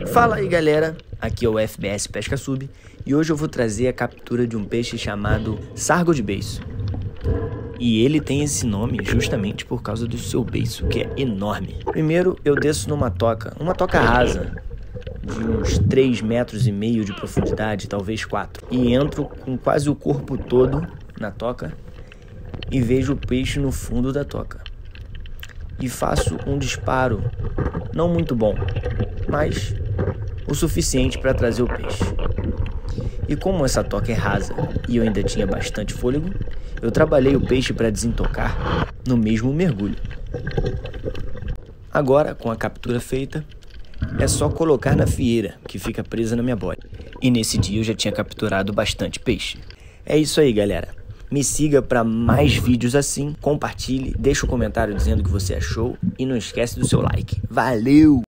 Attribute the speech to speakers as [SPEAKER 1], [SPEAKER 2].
[SPEAKER 1] Fala aí galera, aqui é o FBS Pesca Sub e hoje eu vou trazer a captura de um peixe chamado sargo de beiço. E ele tem esse nome justamente por causa do seu beiço, que é enorme. Primeiro eu desço numa toca, uma toca rasa, de uns 3,5 metros de profundidade, talvez 4. E entro com quase o corpo todo na toca e vejo o peixe no fundo da toca. E faço um disparo, não muito bom, mas o suficiente para trazer o peixe. E como essa toca é rasa e eu ainda tinha bastante fôlego, eu trabalhei o peixe para desentocar no mesmo mergulho. Agora, com a captura feita, é só colocar na fieira, que fica presa na minha boia. E nesse dia eu já tinha capturado bastante peixe. É isso aí, galera. Me siga para mais vídeos assim, compartilhe, deixa um comentário dizendo o que você achou e não esquece do seu like. Valeu!